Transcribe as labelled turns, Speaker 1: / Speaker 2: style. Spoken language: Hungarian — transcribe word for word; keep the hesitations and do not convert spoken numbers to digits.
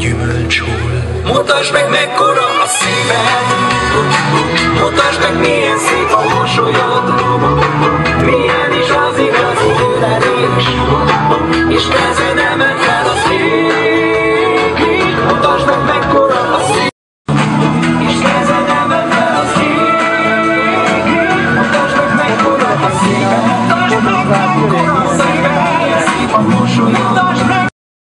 Speaker 1: gyümölcs hol. Mutasd meg, mekkora a szíved, mutasd meg, milyen szép a mosolyod, milyen is az igazi ölelés, és kezedemet